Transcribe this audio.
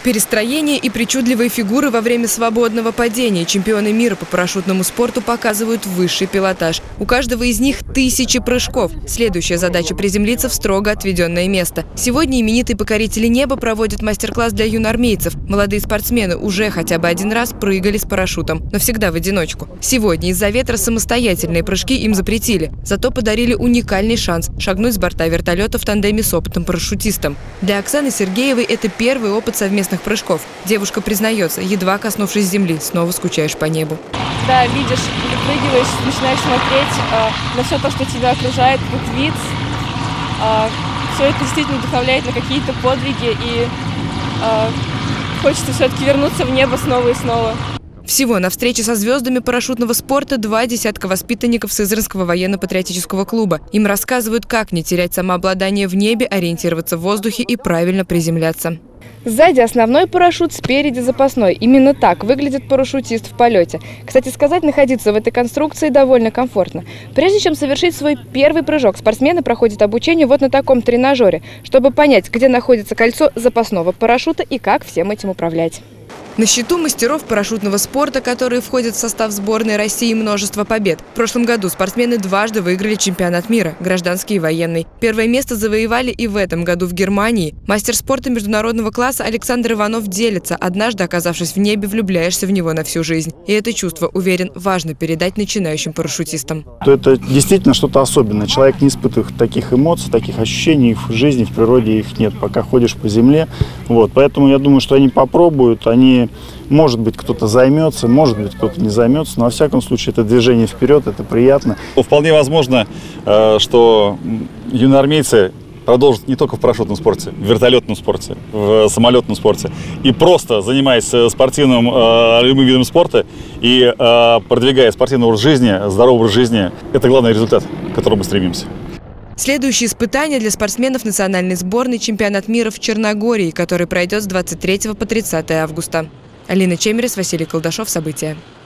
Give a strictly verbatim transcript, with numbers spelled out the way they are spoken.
Перестроение и причудливые фигуры во время свободного падения. Чемпионы мира по парашютному спорту показывают высший пилотаж. У каждого из них тысячи прыжков. Следующая задача – приземлиться в строго отведенное место. Сегодня именитые покорители неба проводят мастер-класс для юноармейцев. Молодые спортсмены уже хотя бы один раз прыгали с парашютом, но всегда в одиночку. Сегодня из-за ветра самостоятельные прыжки им запретили. Зато подарили уникальный шанс – шагнуть с борта вертолета в тандеме с опытным парашютистом. Для Оксаны Сергеевой это первый опыт совместных прыжков. Девушка признается, едва коснувшись земли, снова скучаешь по небу. Да, видишь, выпрыгиваешь, начинаешь смотреть э, на все то, что тебя окружает, этот вид. Э, все это действительно вдохновляет на какие-то подвиги, и э, хочется все-таки вернуться в небо снова и снова. Всего на встрече со звездами парашютного спорта два десятка воспитанников Сызранского военно-патриотического клуба. Им рассказывают, как не терять самообладание в небе, ориентироваться в воздухе и правильно приземляться. Сзади основной парашют, спереди запасной. Именно так выглядит парашютист в полете. Кстати сказать, находиться в этой конструкции довольно комфортно. Прежде чем совершить свой первый прыжок, спортсмены проходят обучение вот на таком тренажере, чтобы понять, где находится кольцо запасного парашюта и как всем этим управлять. На счету мастеров парашютного спорта, которые входят в состав сборной России, множество побед. В прошлом году спортсмены дважды выиграли чемпионат мира, гражданский и военный. Первое место завоевали и в этом году в Германии. Мастер спорта международного класса Александр Иванов делится. Однажды, оказавшись в небе, влюбляешься в него на всю жизнь. И это чувство, уверен, важно передать начинающим парашютистам. Это действительно что-то особенное. Человек не испытывает таких эмоций, таких ощущений в жизни, в природе их нет, пока ходишь по земле. Вот. Поэтому я думаю, что они попробуют, они... Может быть, кто-то займется, может быть, кто-то не займется, но во всяком случае это движение вперед, это приятно. Вполне возможно, что юноармейцы продолжат не только в парашютном спорте, в вертолетном спорте, в самолетном спорте. И просто занимаясь спортивным любым видом спорта и продвигая спортивный образ жизни, здоровый образ жизни, это главный результат, к которому мы стремимся. Следующее испытание для спортсменов национальной сборной – чемпионат мира в Черногории, который пройдет с двадцать третьего по тридцатое августа. Алина Чемерис, Василий Колдашов. События.